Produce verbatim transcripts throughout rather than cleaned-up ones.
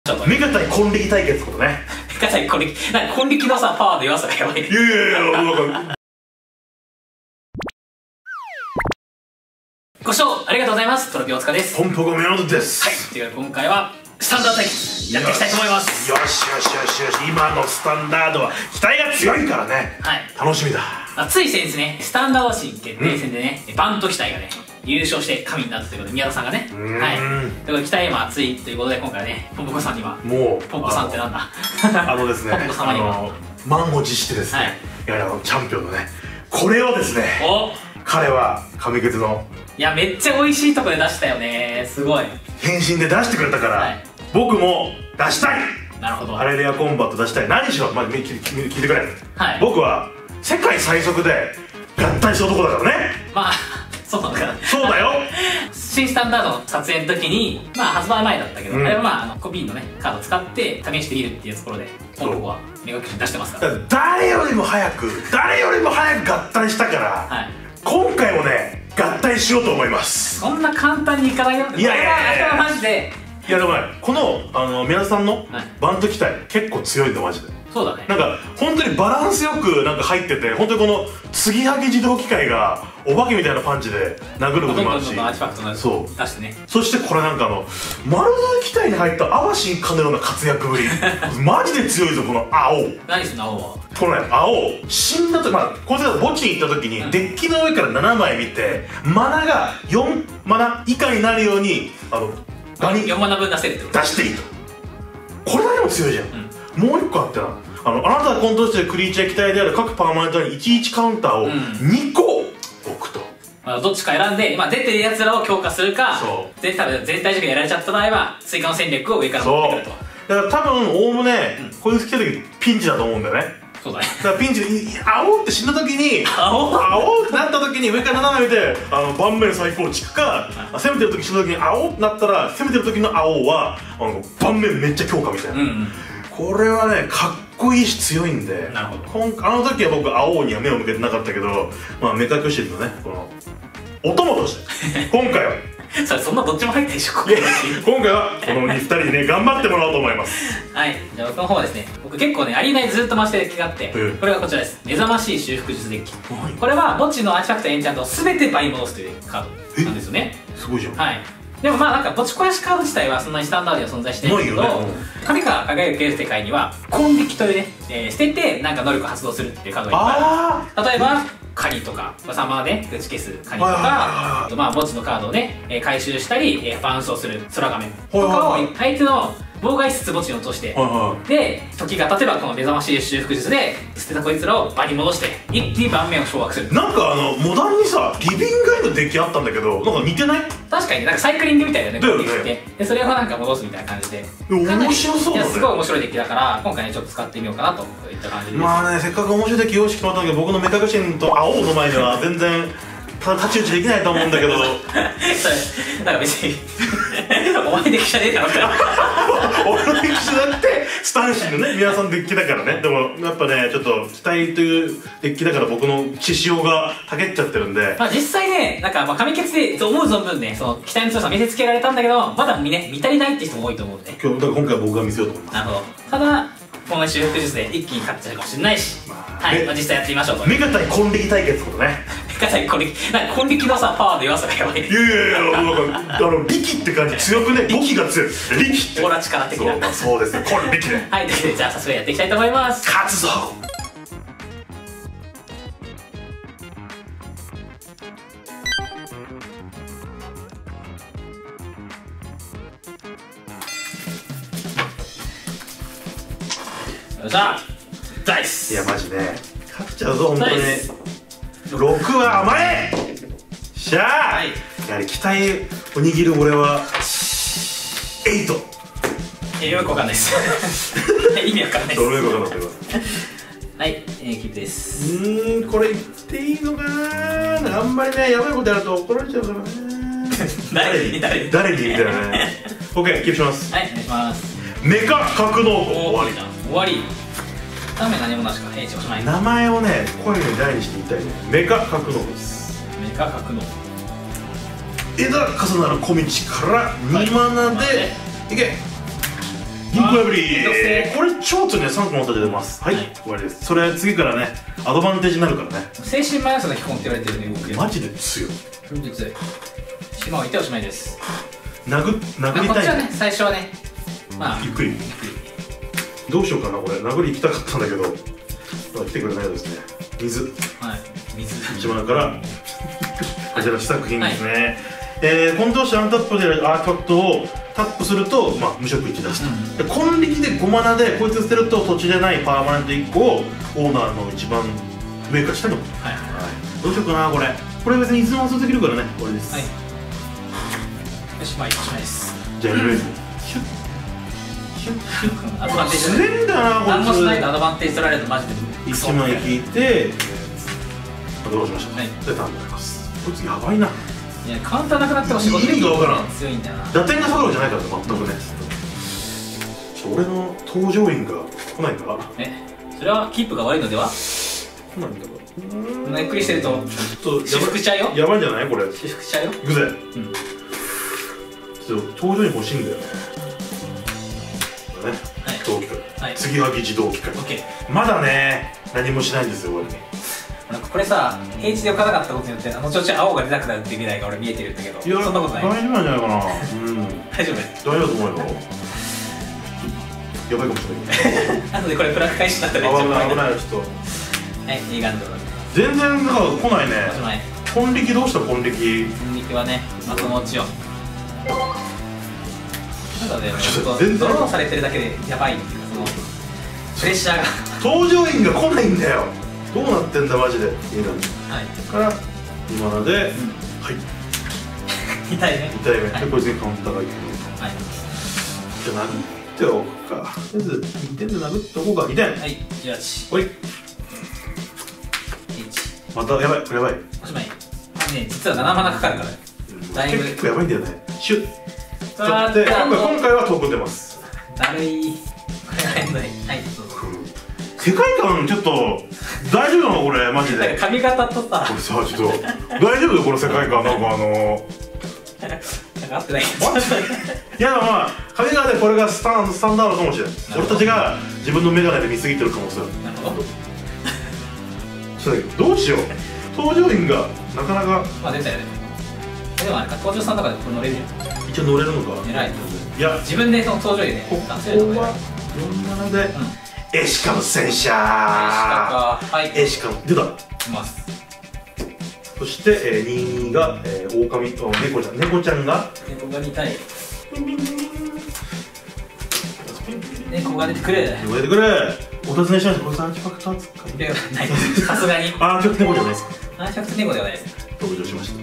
メカ対根力対決ってことね。 メカ対根力、なんか根力のさ、パワーの弱さがやばい。 いやいやいや、なんかご視聴ありがとうございます。トロピオ塚です。 ポンポコメロンです。 はい、ということで今回はスタンダード対決やっていきたいと思います。 よしよしよしよし、今のスタンダードは期待が強いからね。はい、楽しみだ。 あ、つい先日ね、スタンダードシーン決定戦でね、うん、バント期待がね優勝して神になったということで、宮田さんがね、はい、ということで期待も熱いということで、今回ね、ポンポコさんにはもうポンポコさんってなんだ、 あのですね、 ポンポコ様には満を持してですね、はい、やはりあのチャンピオンのね、これをですね、お彼は神傑のいや、めっちゃ美味しいとこで出したよね。すごい変身で出してくれたから、はい、僕も出したい。 なるほど。 アレレアコンバット出したい。何しろ、まあ、聞いてくれ、はい、僕は世界最速で合体した男だからね。まあそうなのかな。 そうだよ。 新スタンダードの撮影の時に、まあ発売前だったけど、うん、あれはまああのコピーのねカードを使って試してみるっていうところで、ポンポコは目隠し出してますから。 誰よりも早く誰よりも早く合体したから、はい、今回もね合体しようと思います。 そんな簡単にいかないよ。いやいやいや、マジで。 いやでもね、このあの宮田さんのバント機体結構強いんだマジで。 そうだね。 なんか本当にバランスよくなんか入ってて、本当にこの継ぎはぎ自動機械がお化けみたいなパンチで殴ることもあるし、そう出してね。そしてこれなんかあの丸抜機体に入った淡路かのような活躍ぶりマジで強いぞこの青。 何その青は。 このね青死んだと、まあこいつが墓地に行った時にデッキの上からななまい見てマナがよんマナ以下になるようにあのよんマナ分出せるってこと。 出していいと。これだけも強いじゃん、うん、もう一個あってな、あのあなたがコントロールしているクリーチャー機体である各パーマネントにいちいちカウンターをにこ置くと、うん、 まあどっちか選んで、まあ、出てるやつらを強化するか、全体全体軸でやられちゃった場合は追加の戦略を上から持ってくると。 だから多分おおむね、うん、こいつ来た時ピンチだと思うんだよね。 そうだね。 だからピンチで「あお」って死んだ時に「あお」ってなった時に上からななまい見てあの盤面再構築か、攻めてる時死んだ時に「あお」ってなったら攻めてる時の「あお」はあの盤面めっちゃ強化みたいな、うん、うん、これはねかっこいいし強いんで。なるほど。あの時は僕「あお」には目を向けてなかったけど、まあ目隠しのねこのお供として今回はそれそんなどっちも入ってるでしょ。 今回はこのふたりにね頑張ってもらおうと思います。 はい、じゃあ僕の方はですね、僕結構ねアリーナにずっと回してるデッキがあって、これがこちらです。目覚ましい修復術デッキ。これは墓地のアーティファクトエンチャントを全て倍戻すというカードなんですよね。 すごいじゃん。 はい。でもまあなんか墓地肥やしカード自体はそんなにスタンダードには存在してないけど、神から輝く世界には根力というね、えー、捨ててなんか能力を発動するっていうカードがいっぱいある。例えばカニとかサマーで打ち消すカニとか、まあ墓地のカードをね、えー、回収したり、えー、バウンスをする空画面とかを相手の妨害しつつ墓地に落として、で時が経てばこの目覚ましい修復術で捨てたこいつらを場に戻して一気に盤面を掌握する。 なんかあのモダンにさリビングガイドデッキあったんだけど、なんか似てない？ 確かになんかサイクリングみたいだよね。 だよね。 でそれをなんか戻すみたいな感じで面白そうだね。 すごい面白いデッキだから今回ねちょっと使ってみようかなといった感じです。 まあね、せっかく面白いデッキ用意してもらったんだけど、僕の目隠しと青の前では全然太刀打ちできないと思うんだけどそれなんか別にお前デッキじゃねえだろ俺のデッキじゃなくてスタンシーのね皆さんデッキだからね。でもやっぱねちょっと期待というデッキだから僕の血潮がたけっちゃってるんで、 まあ実際ねなんかまあ神決で思う存分ねその期待の強さ見せつけられたんだけど、まだ見ね見足りないって人も多いと思うんで、 今日だから今回は僕が見せようと思います。 なるほど。ただこの修復術で一気に勝っちゃうかもしれないし、はい、まあ実際やってみましょうと。 メカ対根力対決ってことね。 メカ対根力、なんか根力のさパワーの弱さがやばい。いやいやいや、なんかあの力って感じ強くね。力が強い。力って。 オーラ力的な。 そうですね。これ力ね。 はい、ということでじゃあ早速やっていきたいと思います。 勝つぞ。 よっしゃダイス。 いやマジね勝っちゃうぞ本当に。ろくは甘えしゃあ、はい、やはり期待を握る俺はエイト。 えー、よくわかんないです意味わかんないです。 それよくわかんないですはい、えー、キープです。 うーん、これ言っていいのかな。あんまりねやばいことやると怒られちゃうからね誰に誰に誰にみたいなねオッケーキープします。 はい、お願いします。 メカ格納庫終わり。 終わり。ダメ何もなしか。平地おしまい。 名前をね声に大にして言いたいね。メカ格納庫です。 メカ格納庫。 枝重なる小道からにマナでいけ。 銀行破りこれ超強いね。さんこの音で出ます。はい、終わりです。それ次からねアドバンテージになるからね。 精神マイナスが基本って言われてるね。 マジで強い。 本当に強い。島を置いておしまいです。 殴殴りたい。 こっちはね最初はねまあゆっくりどうしようかな。これ殴り行きたかったんだけど来てくれないですね。水、 はい、水一番からこちら試作品ですね。はい、えー、コントローシアンタップでアーティファクトをタップすると、まあ、無色いち出すと、うん、で根力でごマナでこいつ捨てると土地でないパーマネントいっこをオーナーの一番上から下に置く。はいはいはい。どうしようかなこれ。これ別にいつでも発動できるからね。これです。はい。 よし、まあいっしまいです。 じゃあやる。シュッシュッシュッ。アドバンテージ。すれんだなこいつ。 何もしないとアドバンテージ取られるとマジで。 いちまい引いてどうしました。はい。でターンになります。こいつやばいな。 いやカウンターなくなっても仕事意味が分からん。 強いんだよな。 打点が下がるんじゃないから全くね。ちょっと俺の搭乗員が来ないから。 え、それはキープが悪いのでは？ 来ないんだから。 ゆっくりしてるとちょっと私服しちゃうよ。 やばいんじゃないこれ。 私服しちゃうよ。 グゼ。うん。ちょっと搭乗員欲しいんだよね。これね。はい。同期会。はい。次は議事同期会。オッケー。まだね何もしないんですよ俺。 これさ、平地で置かなかったことによって、あの調子青が出なくなるっていう未来が俺見えてるんだけど、そんなことない。 大丈夫なんじゃないかな。うん。 大丈夫。 大丈夫だと思うよ。やばいかもしれない。 あとでこれプラック返しになったらめっちゃ危ないよちょっと。 はい、いいガンドル。 全然なんか来ないね。根力どうした根力。 根力はね、まとも落ちよ。ただね、ちょっとドローされてるだけでやばいっていうか、そのプレッシャーが。 搭乗員が来ないんだよ。どうなってんだマジで。いいのに。はい。から今ので、はい。 痛いね。 痛いね。でこいつにカウンターがいく。はい。じゃあ殴っておくか。とりあえずにてんで殴っておこうか。にてん。 はい。じゅうはち。 ほい。またやばいこれやばい。 おしまい。ね実はななマナかかるから。だいぶ結構やばいんだよね。シュッ。ちょっと今回今回はトークン出ます。 だるい。これが変だね。はい。 世界観ちょっと大丈夫なのこれマジで。 髪型とさこれさちょっと大丈夫よこの世界観。なんかあのなんか合ってない。 いやまあ髪型でこれがスタンスタンダードかもしれない。俺たちが自分の眼鏡で見すぎてる可能性ある。なるほど。どうしよう。搭乗員がなかなか。 まあ出たよね。でもあれか搭乗さんの中でこれ乗れるじゃん。 一応乗れるのか。 偉い。 いや自分でその搭乗員でここはよんななでエシカの戦車。 はい。 エシカの出た。 います。 そしてえにじゅうにがえ狼と猫ちゃん。猫ちゃんが猫が見たい。猫が出てくれ。 猫出てくれ。お尋ねしました。これアーティファクト扱いではない。さすがに。 アーティファクト猫じゃないですか。 アーティファクト猫ではないです。 登場しました。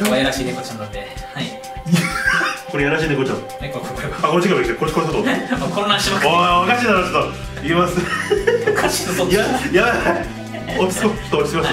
可愛らしい猫ちゃんなんで。はい。 これやらしい猫ちゃん。 猫これ。 あ、こっちから来て、こっちこっちと。 混乱しまくって。 おい、おかしいだろ、ちょっと。言います。 おかしいぞ。 いや、やばい。落ち着こう、落ち着きました。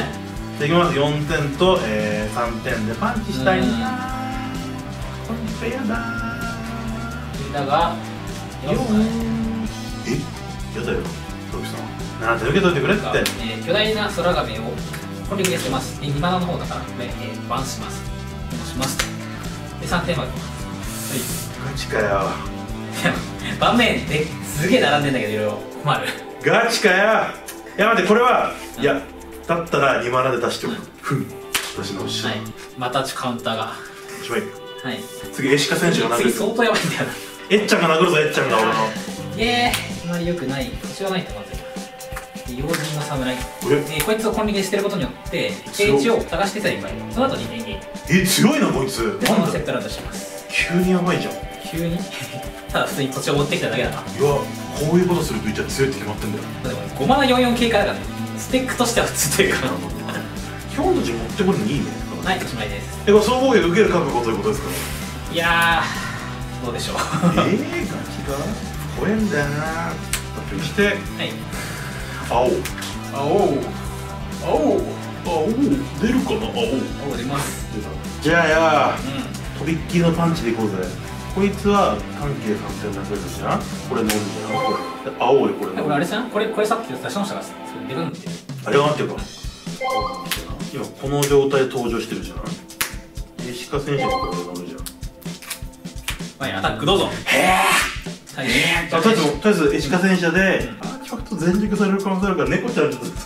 いきます。よんてんと、えー、さんてんでパンチしたいな。これやだ。 だが。 よん。え、やだよ。トキさん。なんて受け取ってくれって。 え、巨大な空亀を。根力で捨てます。にマナの方だから、え、バンします。戻します。で、さんてんまで。 ガチかよ。 盤面ですげえ並んでんだけどいろいろ困る。 ガチかよ。いや待ってこれは、いやだったらにマナで出しておく。ふん。私の後ろ。はい。またカウンターが。おしまい。はい。次エシカ選手が殴る。次相当やばいんだよな。えっちゃんが殴るぞえっちゃんが俺の。ええ、あまり良くない。腰はないとまずい。用心の侍。え、こいつを根力で捨てることによって平地を探してたらいいから。その後に電源。え、強いなこいつ。で、そのセットラウンドします。急にやばいじゃん。急にただ普通にこっちを持ってきただけだな。いや、こういうことするといっちゃ強いって決まってんだよ。でもごマナよんじゅうよん経過だからね。スペックとしては普通というか基本たち持ってこれにいいね。はい、おしまいです。え、これ総合芸受ける覚悟ということですか。いやー、どうでしょう。えー、ガチか怖えんだよな。だってして、はい、青青青青出るかな。青青出ます。じゃあやー、とびっきりのパンチでいこうぜ。こいつは半径さんてんなくれるじゃん。これ飲んじゃん。これ青いこれ。これあれじゃん。これこれさっき言った下の下が出るんで。あれがなってるか。今この状態で登場してるじゃん。エシカ選手がこれ乗るじゃん。はい、アタックどうぞ。へえ。 はいえー、とりあえずとりあえずエジカ戦車でアーティファクト全熟される可能性あるから猫ちゃんちょっと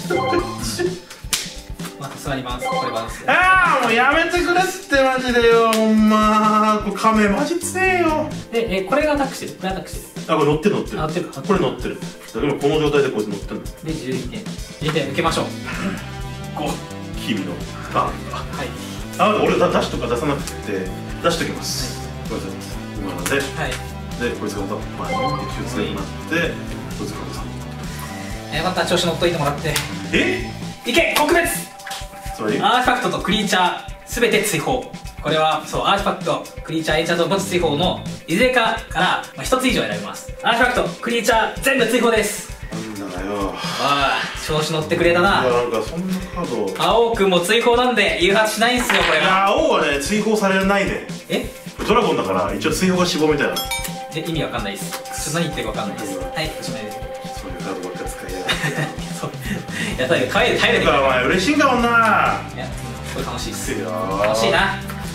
まあさすがにバウンスこれバウンスああもうやめてくれっつってマジでよほんまこれカメマジ強えよで、え、これがアタックしてるこれアタックしてるあこれ乗ってる乗ってる乗ってるかこれ乗ってるだからこの状態でこいつ乗ってるのでじゅうにてんじゅうにてん受けましょうご君のターンがはいあ俺だ出しとか出さなくて出しときます、はい、これです今ので、はい、でこいつがまた前に気をつけになってこいつがまたえー、また調子乗っといてもらってえいけ特別つまりアーティファクトとクリーチャーすべて追放これはそうアーティファクトクリーチャーエンチャント墓地追放のいずれかから、まあ、ひとつ以上選べますアーティファクトクリーチャー全部追放ですなんだよああ調子乗ってくれたな。 いやなんかそんなカード青くんも追放なんで誘発しないんすよこれいやが青はね追放されないねえドラゴンだから一応追放が死亡みたいなえ意味わかんないですちょっと何言ってるかわかんないですはいおしまいですそういうカードばっか使いやがってそういやだ耐える耐えるだからお前嬉しいんだもんないやすごい楽しいっすよ楽しいな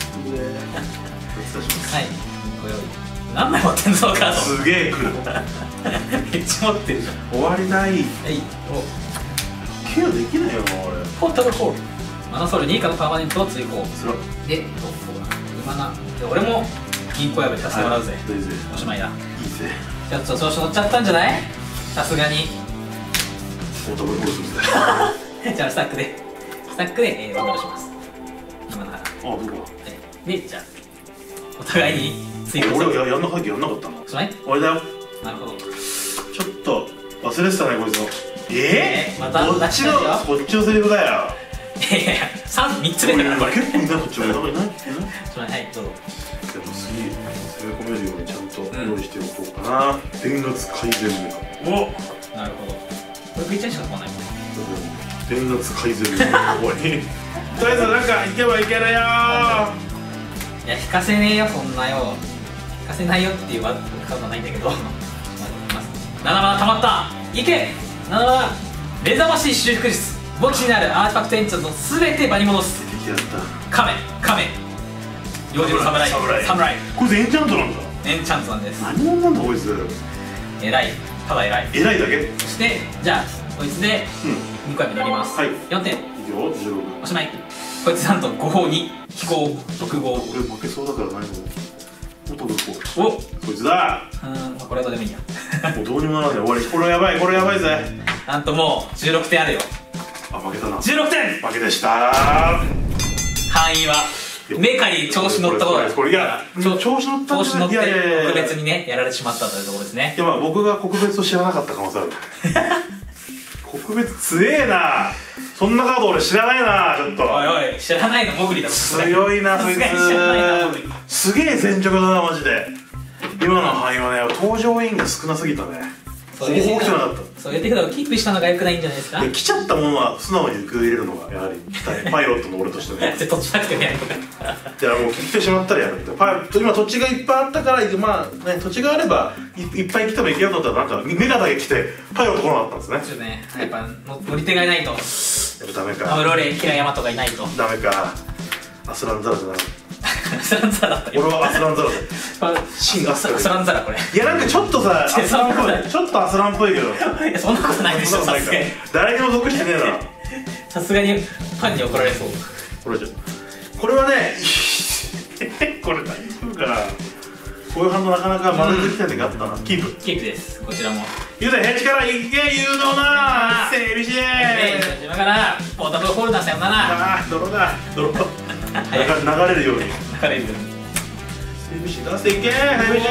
はいご用意何枚持ってんぞカードすげえ来るめっちゃ持ってるじゃん終わりないはいケアできないよな俺ポータブルホールマナソウルに以下のパーマネントを追放つらでどう今なで俺も銀行破りさせてもらうぜおしまいだいいぜちょっと調子乗っちゃったんじゃないさすがにポータブルホールするぜじゃあスタックでスタックで、えー、ワンダルします今ならあどこだでじゃあお互いに追放俺はやんなかったやんなかったのおしまい俺だよなるほどちょっと忘れてたねこいつのええーまたこっちのこっちのセリフだよいやいや三三つ目だからこれ結構いないこっちもいないいないはいどうぞでも次攻め込めるようにちゃんと用意しておこうかな電圧改善メガおなるほどこれクリーチャーしか来ないもんね電圧改善メガ終わりとりあえずなんか行けばいけるよいや引かせねえよそんなよ引かせないよっていうワードはないんだけどななマナたまったいけななマナ目覚ましい修復術墓地にあるアーティファクトエンチャントすべて場に戻す敵だったカメカメ幼児の侍侍こいつエンチャントなんだエンチャントなんです何者なんだこいつ偉いただ偉い偉いだけそしてじゃあこいつでにこやめ乗りますはいよんてんいいよじゅうろくおしまいこいつなんとごほうに飛行特号俺負けそうだから何ももっとどこおこいつだうんこれはどうでもいいやもうどうにもならない終わりこれやばいこれやばいぜなんともうじゅうろくてんあるよあ負けたなじゅうろくてん負けでした範囲はメカに調子乗ったことがこれいや調子乗った調子乗っていやいやいや特別にねやられてしまったというところですねいやまあ僕が国別を知らなかった可能性ある国別強えなそんなカード俺知らないなちょっとおいおい知らないのモグリだもん強いなそいつすげえ全直だなマジで今の範囲はね登場員が少なすぎたねそういう大きくなかったそういう手札をキープしたのが良くないんじゃないですかで来ちゃったものは素直に受け入れるのがやはりパイロットの俺としてね土地なくてもやるとかいやもう来てしまったらやるってパ今土地がいっぱいあったからまあね土地があれば い, いっぱい来てもいけようと思ったらなんかメガだけ来てパイロット来なかったんですねちょっとねやっぱ乗り手がいないとやっぱダメかアムローレ平山とかいないとダメかアスランザラじゃないアスランザラだった俺はアスランザラで新アスランアスランザラこれいやなんかちょっとさアスランっぽいちょっとアスランっぽいけどいやそんなことないでしょさすがに誰にも属してねえなさすがにファンに怒られそうこれじゃこれはねこれ大丈夫かなこういう反応なかなかまだできない時あったなキープキープですこちらも言うぜヘッジからいけ有能な整備士今からポータブルホルダーさよならああ泥だ泥流れるように流れるように整備士出していけ整備士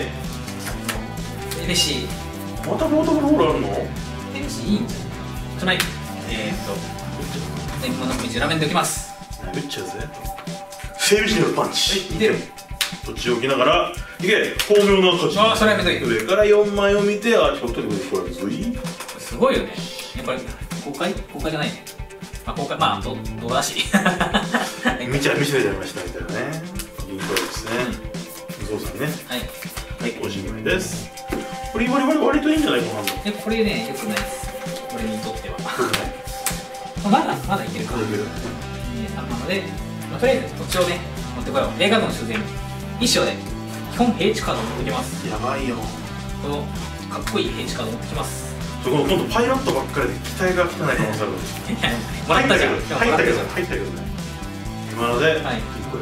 嬉しいまたポータブルホールあるの嬉しいいいんじゃないつまりえーっと全部の道裏面でおきます打っちゃうぜ整備士によるパンチ見てる土地を置きながらいけ巧妙な勝ちああそれはめとい上からよんまいを見てアーティファクトでこれずいすごいよねこれ公開公開じゃないねまあ公開まあど動画だし見ちゃ見せちゃいましたみたいなね銀行ですね無造作にねはいはいおしまいですこれ割り割といいんじゃないかなえこれねよくないです俺にとってはまだまだいけるかいけるさんマナで、まあ、とりあえず土地をね持ってこよう映画の修繕一生で基本平地カード持ってきます。 やばいよ。 このかっこいい平地カード持ってきます。 この今度パイロットばっかりで機体が来てない可能性ある。 もらったじゃん。 入ったけど入ったけどね。今ので、はい、これ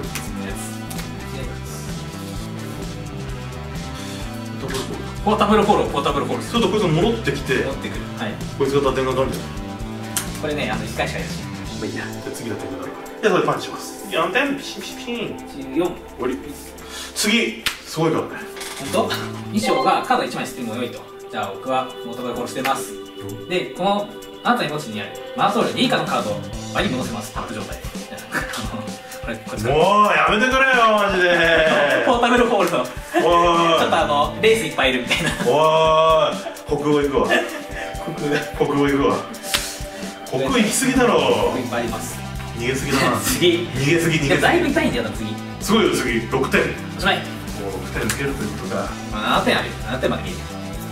ポータブルフォロー、ポータブルフォロー。 ちょっとこいつ戻ってきて、 戻ってくる。はい。 こいつが打点がかかるんじゃない。 これね、あのいっかいしかないし。まあいいや。 じゃ次打点がかかるから。じゃあそれパンチします。よんてん、ピシピシピシン。 じゅうよん。終わり。次、すごいからね。 ほんと？衣装がカードいちまい捨てても良いと。じゃあ僕はポータブルフォローしてます。で、このあなたの墓地にあるマーソールに以下のカードを場に戻せます。タップ状態で。これこれもうやめてくれよマジで。 ポータブルフォールド。 おい。 ちょっとあのレースいっぱいいるみたいな。 おい。国語行くわ。国国語行くわ。国語行き過ぎだろ。 いっぱいあります。 逃げすぎだな。 次。 逃げすぎ逃げすぎ。 だいぶ痛いんだよな次。 すごいよ次ろくてん。 おしまい。もうろくてんつけるということか。 まあななてんあるよ。ななてんまでいい。 こ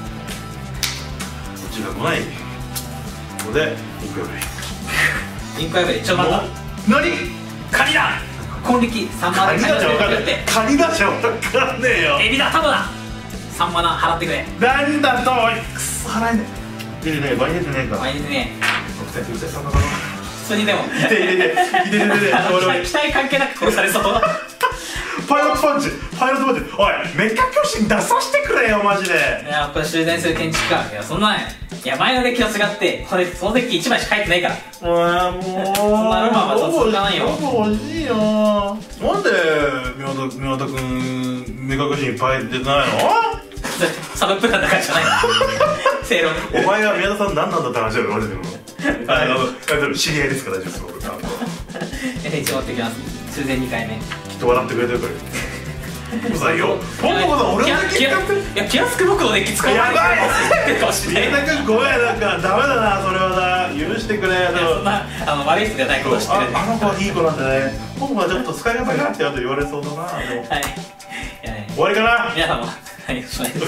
っちが来ない。ここでインク破り。インク破りちょっと待った。 何？カニだ。 今力さんマナカニだじゃ分かんない。カニだじゃ分かんねえよ。 エビだタコだ。さんマナ払ってくれ。 なんだとくそ払えねえ。出てねえ、倍出てねえか。 倍出てねえ。 ろくてん、ろくてん、さんマナ。 普通にでも。 いていていていていていて。 期待関係なく殺されそう。 パイロットパンチ、パイロットパンチ。おい、メカ巨神出させてくれよマジで。 いや、これ修繕する建築か。いや、そんなんや。いや、前のデッキと違ってこれそのデッキいちまいしか入ってないから。 うわもうそんなロマンは続かないよ。 欲しいよ。なんで宮田宮田君メカ巨神いっぱい出てないの？ サブプランだからじゃない。正論。 お前が宮田さん何なんだって話だよマジで。あの知り合いですから大丈夫です。 エフエイチ 持ってきます。修繕にかいめ。 きっと笑ってくれてるから。うざいよ。ポンポコさん俺のデッキ使って。 いや、気安く僕のデッキ使わない。 やばい。 かもしれない。 宮田君ごめんなんかダメだなそれはな。許してくれ。 そんなあの悪い人じゃないこと知ってる。 あの子はいい子なんでね。ポンポコはちょっと使い方がって後言われそうだな。はい。終わりかな。 皆さんもはいしないです。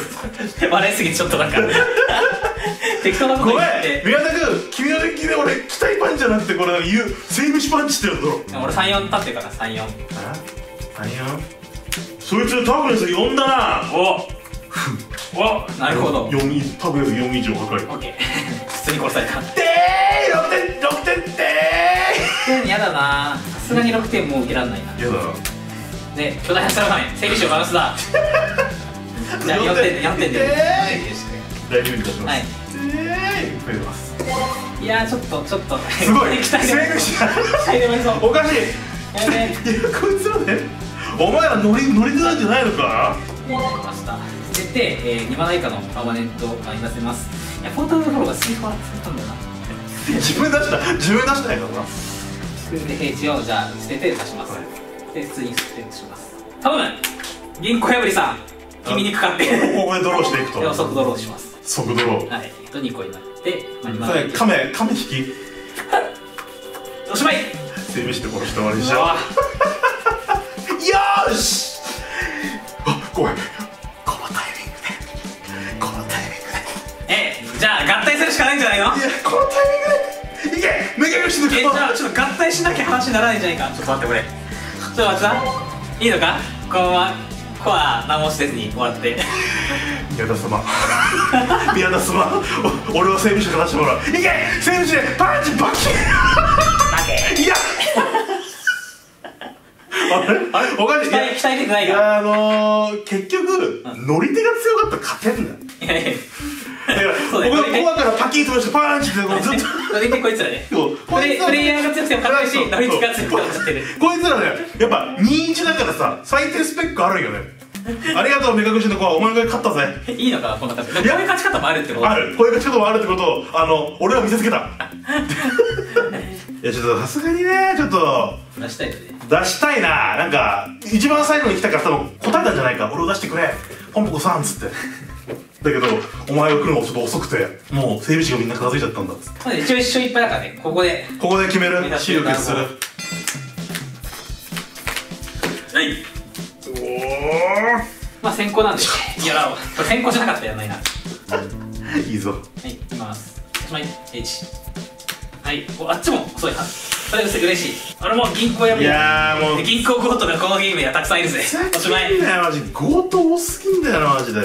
笑いすぎてちょっとなんか適当なこと言って。 宮田君君のデッキで俺期待パンチじゃなくてこれ言うセーブシパンチってやつだろ。 俺さんよん立ってるからさんよん。 さんよん。そいつタブレスよんだな。 おおなるほど。 よんタブレスよん以上破壊。 オッケー。普通に殺された。 でーろくてんろくてんでー。やだな。さすがにろくてんもう受けられないな。 やだな。 で巨大なスラガン整備士をバランスだ。じゃあよんてんでよんてんで。 大丈夫に出します。 はい。 増えてます。 いやちょっとちょっとすごい。整備士おかしい。いやこいつらね。お前ら乗り乗り手なんじゃないのか。 出ました。捨てて、えー、にマナ以下のパーマネントを出せます。いやポータブルフォローがスリーフォアされたんだよな。 自分出した自分出したんやからな。 で平地をじゃあ捨てて出します。で普通に捨ててします。頼む銀行破りさん君にかかってここでドローしていくと。 でも即ドローします。 即ドロー。 はい。とにこになってそれカメカメ引き。 おしまい。 整備して殺して終わりにしよう。よーし。あ、怖い。このタイミングでこのタイミングでえ、じゃあ合体するしかないんじゃないの。いや、 このタイミングでいけメガヨシの。 え、じゃあちょっと合体しなきゃ話にならないんじゃないか。ちょっと待ってこれちょっと待ってな。いいのかこのままコア何もせずに終わって。 宮田様宮田様俺は整備士から出してもらう。いけ整備士でパンチバキッいやあれあれおかしい。 期待期待できないか。 いやあのー、結局乗り手が強かったら勝てんだよ。いやいや僕がコアからパキッとしてパンチってずっと乗り手こいつらね。プレイヤーが強くても勝てるし乗り手が強くても勝てる。 こいつらねやっぱにいちだからさ最低スペックあるよね。ありがとうメカグシの子はお前が勝ったぜ。いいのかこんな感じ。こういう勝ち方もあるってこと。 あるこういう勝ち方もあるってことをあの俺は見せつけた。いやちょっとさすがにねちょっと出したいよね。 出したいな。なんか一番最後に来たから多分答えたんじゃないか。俺を出してくれポンポコさんっつって。だけどお前が来るのがちょっと遅くてもう整備士がみんな片付いちゃったんだっつって。 一応一緒いっぱいだからね。ここでここで決める。視力する。 はい。おお。まあ先行なんでやろう。先行じゃなかったらやんないな。 いいぞ。 はい、いきます。おしまい。H。はい、あっちも遅いはず。 それ嬉しい。俺も銀行破り、 いやーもう銀行強盗がこのゲームにはたくさんいるぜ。おしまい。 だよマジ強盗多すぎんだよなマジで。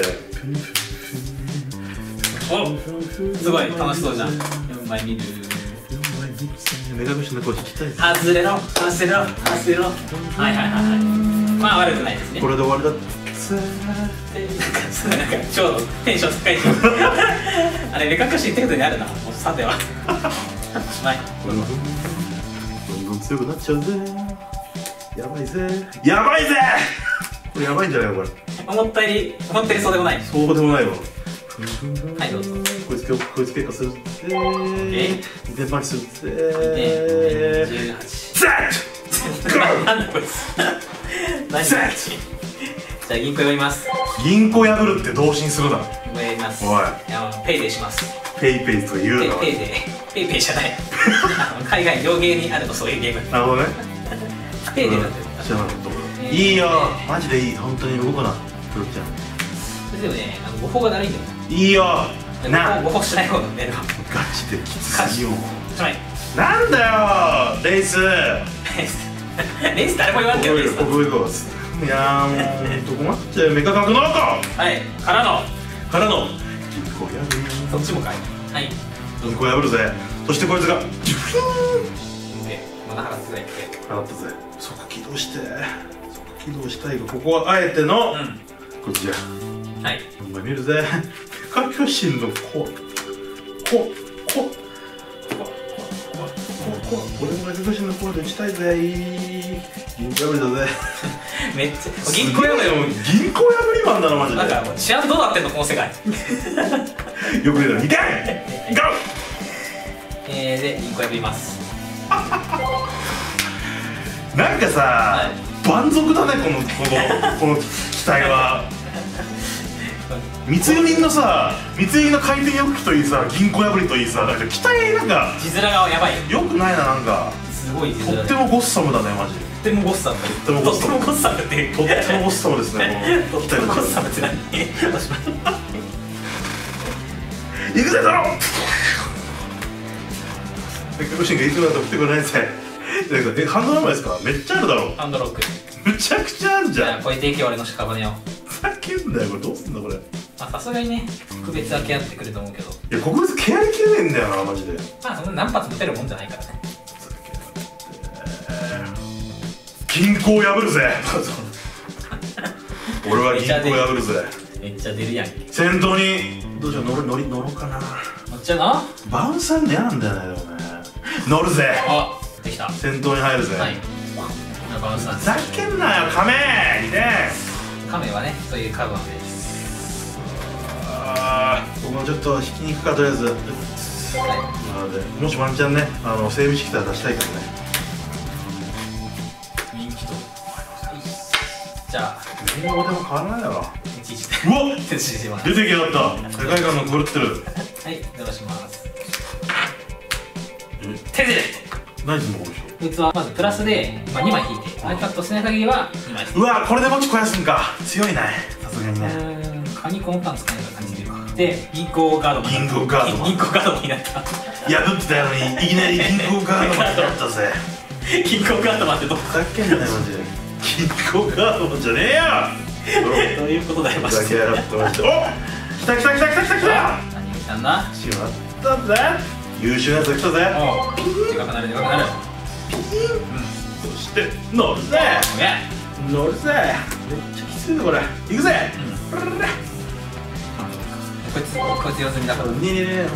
おすごい楽しそうじゃん。よんまい見る。 目隠しの声聞きたいです。 外れろ外れろ外れろ。はいはいはいはい。まあ悪くないですね。 これで終わりだって。 なんかなんかちょうどテンション高いしあれ目隠し程度にあるな。もうさてはおしまい。 どんどん強くなっちゃうぜ。やばいぜやばいぜ。これやばいんじゃないこれ。 思ったより思ったよりそうでもない。 そうでもないわ。 はいどうぞ。 こいつ今日こいつ結果するぜ。 え電波にするぜ。 じゅうはち。 ゼッなんだこいつ。何ゼッじゃあ銀行呼びます。 銀行破るって同心するな。 銀行やります。 おいいやペイでします。 ペイペイとか言うな。 ペイでペイペイじゃない。あの海外洋芸にあるのそういうゲーム。 なるほどね。 ペイでだって。 知らなかった。いいよマジでいい。本当に動くなプロちゃん。 でもねあの誤報がだるいんだよ。 いいよな。 誤報しない方がね。 ガチできつすぎよ。 はい。 なんだよレイス。 レース誰も言わんけどレースここ行こう。いやーもうどこ待っちゃうメカ格納庫はいからのからの銀行破る。 そっちもかい。はい銀行破るぜ。そしてこいつがジュフーンでまだ払ってないって払ったぜ。そこ起動してそこ起動したいがここはあえての、 うん、 こっちじゃはいお前見るぜ。メカ巨神の子こここ俺もメカ巨神の子で打ちたいぜ。銀行破りだぜ。 めっちゃ銀行破りも銀行破りマンだなマジで。 なんかもう治安どうなってんのこの世界。 よく出たらにかいゴー。 えー、で銀行破ります。 なんかさ、はい、蛮族だねこのこのこの機体は。密輸人のさ密輸人の回転翼機といいさ銀行破りといいさなんか機体なんか字面がやばいよ。 よくないななんか。 すごい字面とってもゴッサムだねマジ。 とってもゴッサム。とってもゴッサム。 とってもゴッサムってとってもゴッサムですね。 とってもゴッサムって何？ 行くぜドロー。メカ巨神がいつまでと来てくれないぜ。えハンドル前ですか。めっちゃあるだろ。 ハンドロックめちゃくちゃあるじゃん。 じゃあこれでいけ俺の屍を。 ふざけんなよこれどうすんだこれ。 まあさすがにね区別分け合ってくると思うけど。 いや国別ケアりきれねえんだよなマジで。 まあそんな何発撃てるもんじゃないからね。 銀行破るぜ。俺は銀行破るぜ。 めっちゃ出るやん。 先頭にどうしよう乗る乗り乗ろうかな。 乗っちゃうの？ バウンサー嫌なんだよねでもね。乗るぜ。 あできた。 先頭に入るぜ。 はい。バウンサー。 ふざけんなよカメにね。 カメはねそういうカードなんです。 ああ僕もちょっと引きに行くかとりあえず。はい。なのでもしワンチャンねあの整備士来たら出したいからね。 じゃあ全然俺も変わらないだろ。うわ出てきやがった世界観が狂ってる。 はいお願いします。手で何すんのこの人。 こいつはまずプラスで、まあ、にまい引いて iPad 捨てない限りはにまい引いて。 うわこれで持ち肥やすんか。強いねさすがにね。 うんカニコンパン使えないから感じてるか。で銀行ガードマン。 銀行ガードマン銀行ガードマンになった。 破ってたのにいきなり銀行ガードマンになったぜ。 銀行ガードマンってどっふざけんなよマジで。銀行ガードマンじゃねえよ。 どういうことだよマジで。 ふざけやがってマジで。お来た来た来た来た来た来た。 何が来たんだ。 しまったぜ。優秀なやつが来たぜ。 おうでかくなるでかくなる。 そして乗るぜ。乗るぜ。めっちゃきついぞこれ。行くぜ。 こいつこいつ用済みだから。 ねえねえねえ。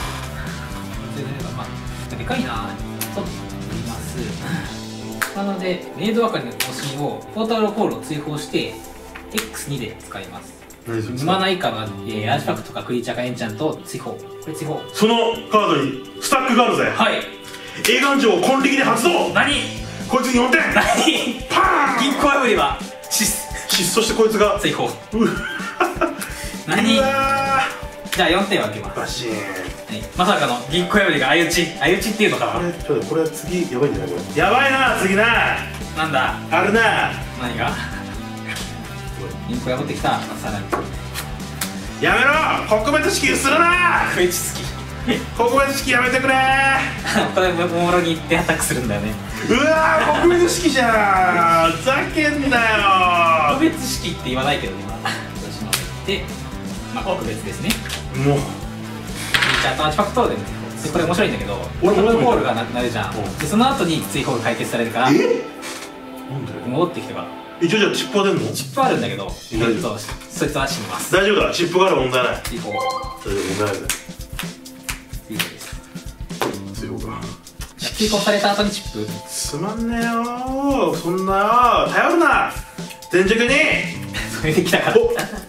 まあでかいな。と言います。なのでメイド係の更新をポータルコールを追放して エックスに で使います。沼内カード、えー、アーティファクトかクリーチャーかエンチャントを追放。これ追放。 そのカードにスタックがあるぜ。 はい。 映画城金力で発動。 何こいつによんてん。 何パーン。 銀行破りは失失そしてこいつが追放。何うわじゃあよんてん分けます。 バシーン、はい、 まさかの銀行破りが相打ち相打ちっていうのかな。 これちょっとこれは次やばいんじゃないこれ。やばいな次な。 なんだあるな。 何が銀行破ってきた。さらにやめろ。国別支給するな。 クエチ好き国別式やめてくれー。 これももろに行ってアタックするんだよね。 うわー、国別式じゃん。ふざけんなよ。 特別式って言わないけどね、今私ので、まあ特別ですね。 もうじゃあアーティファクトでこれ面白いんだけど、ボトルホールがなくなるじゃん。でその後に追放が解決されるから、 えなんで戻ってきてから一応じゃあチップは出んの？ チップあるんだけど、 大丈夫、 そいつは死にます。 大丈夫だ、チップがある問題ない。 追放大丈夫、問題ない。 追放です。 追放か。 追放された後にチップすまんねえよー、そんなよ頼るな全熟に。 それできたから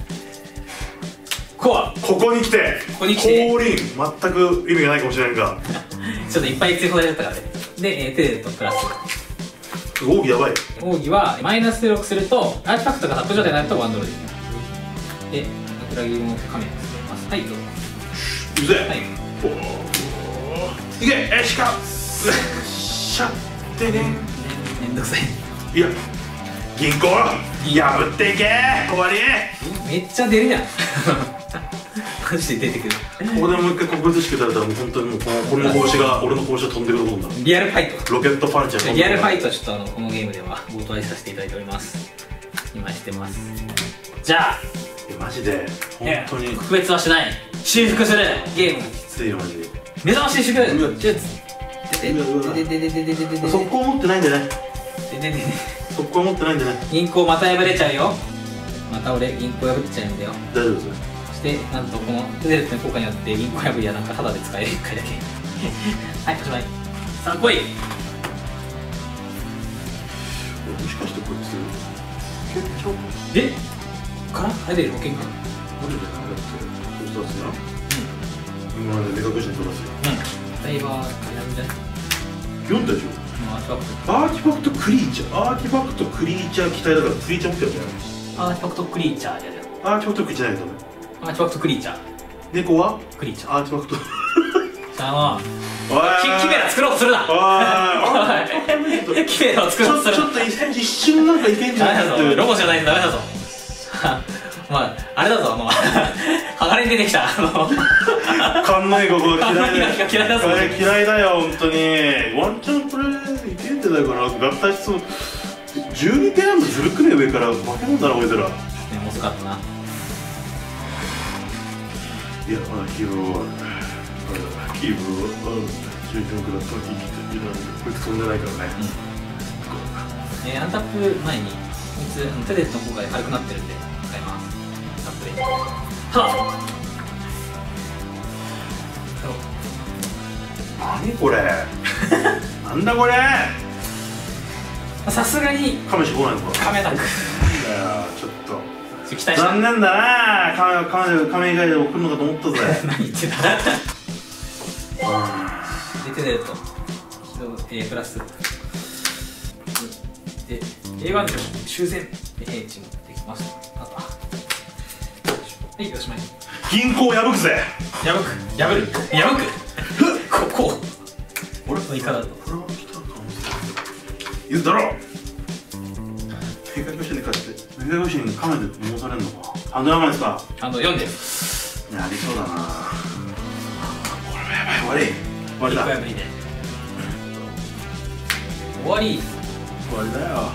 コアここに来てここに来て降臨、全く意味がないかもしれんがちょっといっぱい追放されちゃったからね。で、えー、テレとプラス奥義やばい。 奥義はマイナスろくするとアーティファクトがタップ状態になるとワンドローできる。で、裏切りもカメラ作ります。はい、どうぞ。 いくぜ。 はい、 おーいけ、えしかしゃってね。 めんどくさい。 いや、銀行破っていけー、終わり。 めっちゃ出るやんマジで出てくる。 ここでもう一回国別式打たれたらもう本当にもうこのこの拳が俺の拳が飛んでくると思うんだ。 リアルファイトロケットパンチャー。 リアルファイトちょっとあのこのゲームでは冒頭愛させていただいております。今してます。じゃあいやマジで本当に特別はしない、修復するゲームきついよマジで。 目覚まし修復うわジュースでででででででででで速攻持ってないんでね。 でででで速攻持ってないんでね。 銀行また破れちゃうよ。また俺銀行破っちゃうんだよ。 大丈夫ですよ。 そしてなんとこのテレットの効果によって銀行破りはなんかタダで使えるいっかいだけはい、おしまい。さあ来い。 もしかしてこいつ結局でから入れる保険か。 マジでなんだってこいつ出すな。今まで目隠しに飛ばすよ。 うん、ダイバーなんじゃない。 読んだでしょ。 アーティファクトアーティファクトクリーチャー、アーティファクトクリーチャー機体だからクリーチャー持ってるじゃん。 アーティファクトクリーチャーじゃじゃアーティファクトクリーチャーじゃないとアーティファクトクリーチャー猫はクリーチャー。 アーティファクトじゃあもうおいキキメラ作ろうとするな。 おいキメラを作ろうとするちょっと一瞬なんかいけんじゃないかってロボじゃないとダメだぞ。まああれだぞ、あの鋼に出てきたあの勘のいいここが嫌いだよ。 嫌いだぞ嫌いだよ本当に。ワンチャンこれいけんじゃないかな。合体しそうじゅうにてんあんのずるくね上から負けるんだなこいつら。 ね、遅かったな。 いやまだキーブはキーブはじゅうきゅうくらったら生きていられる。こいつ飛んでないからね。 うん、えー、アンタップ前にこいつテレットの効果で軽くなってるんで使います。タップではっ何これなんだこれ。 さすがにカメし来ないのか。 カメタックいやちょっと期待した。 残念だな。カメカメカメ以外でも来るのかと思ったぜ。 何言ってたでテレットえー、プラスで エーワン 上修繕平地もできました。あとはい、おしまい。 銀行破くぜ。 破く破る破くここ俺のイカだとこれは来たかもしれない言うだろう。目隠しに勝って目隠しにカメで戻されるのか。ハンドヤバいですか。 あの読んでる。 いやありそうだな。これはやばい。終わり終わりだ。 破りで終わり終わりだよ。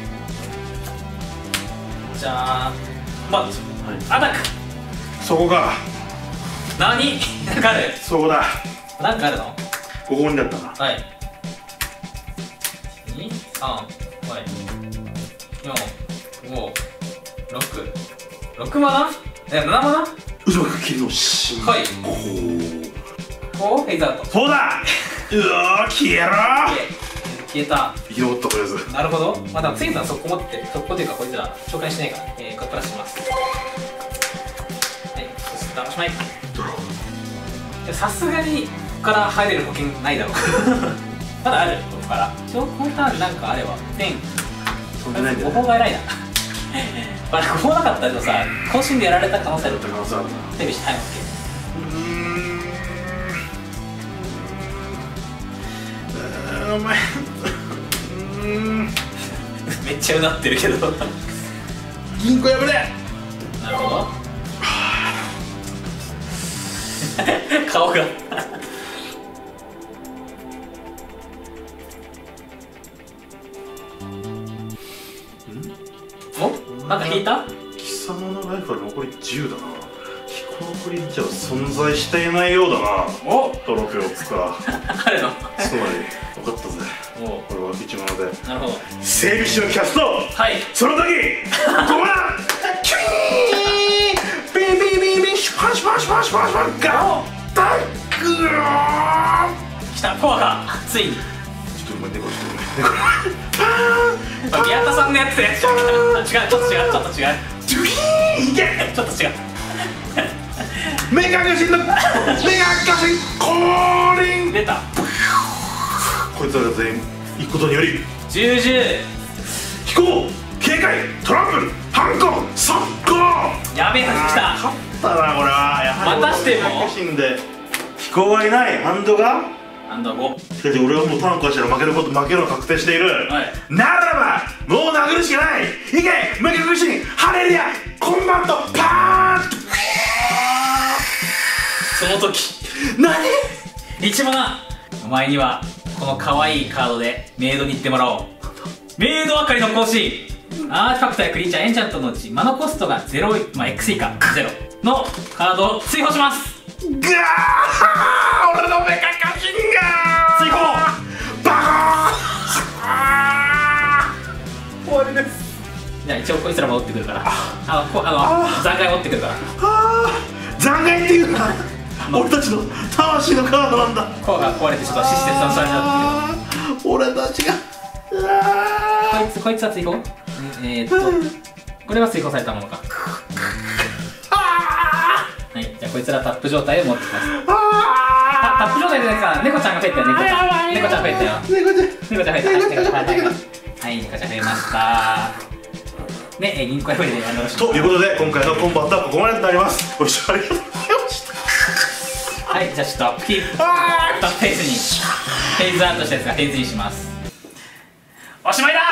じゃあバット、はい、アタック。 そこか。 何なんかある。 そこだ。 なんかあるの。 ここにだったな。 はいにさんよんごろくろくマナえななマナ嘘かきの進行。 はいこうフェイズアウト。 そうだうわー消えろー。 消えた。 拾ったとりあえず。 なるほど。まあでも次のは速攻持って速攻というかこいつら紹介しないからえー、これプラスします。はいそしたらおしまい。さすがにここから入れる保険ないだろうまだあるここから一応このターンなんかあればペンごほうが偉いなまあごほうなかったけどさ更新でやられた可能性ある。 可能性あるな。 テレビしてはいうーんお前めっちゃうなってるけど銀行破れ。 なるほど顔がお、なんか引いた？ 貴様のライフは残りじゅうだな。飛行クリーチャーは存在していないようだな。 お、 トロフィーを使うあるの？ つまり分かったぜ。 お、 これは一物でなるほど。 整備士のキャスト。 はい。 その時ここだキュイーンビービービービーシュパシュパシュパシュパシュパシュガッタッグー来た、コアがついに。 ちょっとごめんね、これちょっとごめんね、これ宮田さんのやつで違う、ちょっと違う、ちょっと違う、 ジュイーンいけちょっと違う。 メガガシンのメガガシン降臨出た。 こいつらが全員行くことにより重々 飛行警戒トラブル反抗速攻やべえ話来た。 勝ったなこれは。やはりまたしてもメガガシンで飛行はいない。ハンドがハンドご。 しかし俺はもうタンカーしたら負けること負けるの確定している、 はい、 ならばもう殴るしかない。いけメガガシンハレルヤコンバットパーンその時何一番お前にはこの可愛いカードでメイドに行ってもらおう。メイドあかりの更新。アーティファクトやクリーチャーエンチャントのうちマナコストがゼロ、まあ、X 以下ゼロのカードを追放します。 ガー俺のメガガシンが追放バーン終わりです。 じゃあ一応こいつら戻ってくるからあのこあの残骸持ってくるから残骸っていうのは俺たちの魂のカードなんだ。 コアが壊れてちょっとシステムさんされちゃってる俺たちがこいつこいつは追放えー、っとこれは追放されたものか。はい、じゃあこいつらタップ状態を持ってきます。タップ状態でさ、猫ちゃんが増えたよ。猫ちゃん猫ちゃん増えたよ。猫ちゃん猫ちゃん増えた。猫ちゃん増えた。はい、猫ちゃん増えましたね。え、銀行破りでやろうということで今回のコンバットはここまでとなります。ご視聴ありがとうございました。 はい、じゃあちょっとピーッとフェイズにフェイズアウトしたやつがフェイズにします。おしまいだ。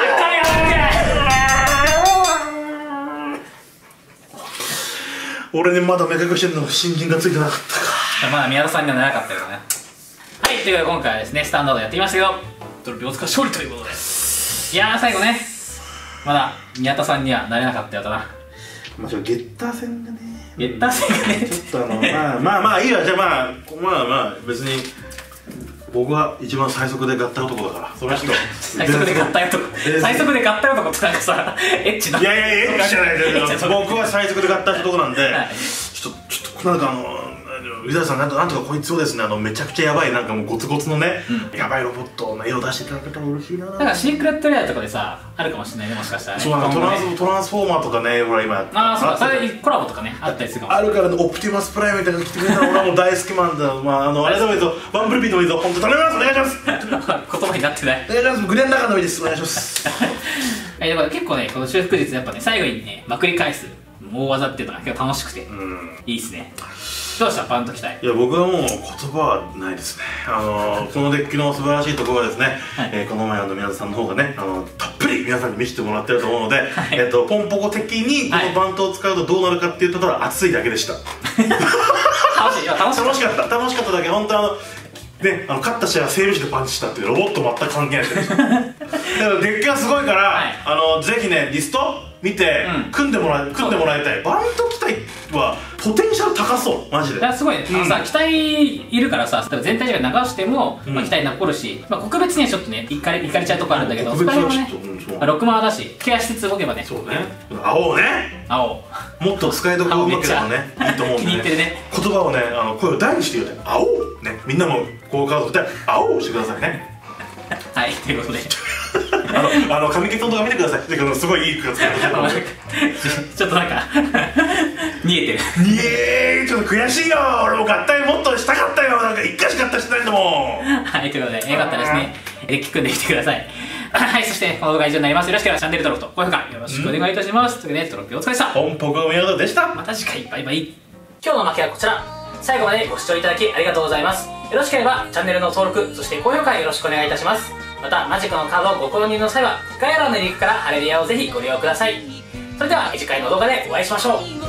俺にまだ目隠しの新人がついてなかったか。 まだ宮田さんにはなかったよね。はい、ということで今回はですねスタンダードやってきましたけどトロピー大塚勝利ということで、いやー最後ねまだ宮田さんにはなれなかったよとな。 まあちょっとゲッター戦がねゲッター戦がねちょっとあのまあまあまあいいわ。じゃあまあまあまあ別に僕は一番最速で合体男だからその人最速で合体男最速で合体男ってなんかさエッチな。 いやいやエッチじゃないですよ。僕は最速で合体男なんで、 はい、 ちょっとちょっとなんかあの宇田さんなんとなんとかこいつをですねあのめちゃくちゃやばいなんかもうゴツゴツのね、うん、やばいロボットの絵を出していただけたら嬉しいな。 だからシークレットレアとかでさあるかもしれないねもしかしたらね。 そうなんかトランストランスフォーマーとかねほら今ああそうかそれコラボとかねあったりするかもあるからね。オプティマスプライムみたいなのが来てくれたら俺はもう大好きマンだ。まああのあれでもいいぞワンブルビーでもいいぞ本当頼みます。お願いします言葉になってない。 お願いします。グレンラガンでもいいです。お願いしますはい、だから結構ねこの修復術やっぱね最後にねまくり返す大技っていうのが結構楽しくていいっすね。どうしたバンときたい。 いや僕はもう言葉はないですね。あのー、このデッキの素晴らしいところはですね、はい、えー、この前あの宮田さんの方がねあのたっぷり皆さんに見せてもらってると思うので、はい、えー、とポンポコ的にこのバントを使うとどうなるかっていうところは熱いだけでした楽しい楽し楽しかった楽しかっただけ。本当あのね、あの勝った試合は整備士でパンチしたっていうロボット全く関係ないですだからデッキがすごいから、はい、あのぜひねリスト見て、うん、組んでもらい組んでもらいたい。バント機体はポテンシャル高そうマジで。 いやすごいね、うん、あのさ機体いるからさ全体で流しても、うん、まあ、機体残るし、まあ、国別にはちょっとねいかれいかれちゃうとこあるんだけど、うん、そこら辺はね、うん、ろくマーだしケアしつつ動けばね。 そうね青ね青もっと使いどころうまければねいいと思うんで、ね、 気に入ってるね。 言葉をねあの声を大にして言うね青ねみんなもこうカードで青をしてくださいねはいということであのあの神木さんとか見てください。すごいいい句がつけてるちょっとなんか見えてるにえーちょっと悔しいよ。俺も合体もっとしたかったよ。なんか一回しか合体してないんだもんはいということでよかったですねデッキ組んでみてくださいはいそしてこの動画以上になります。よろしければチャンネル登録と高評価よろしくお願いいたします。ということでトロピーお疲れ様。 ポンポコの宮田でした。 また次回バイバイ。今日の負けはこちら。最後までご視聴いただきありがとうございます。よろしければチャンネルの登録そして高評価よろしくお願いいたします。またマジックのカードをご購入の際は概要欄のリンクからハレリアをぜひご利用ください。それでは次回の動画でお会いしましょう。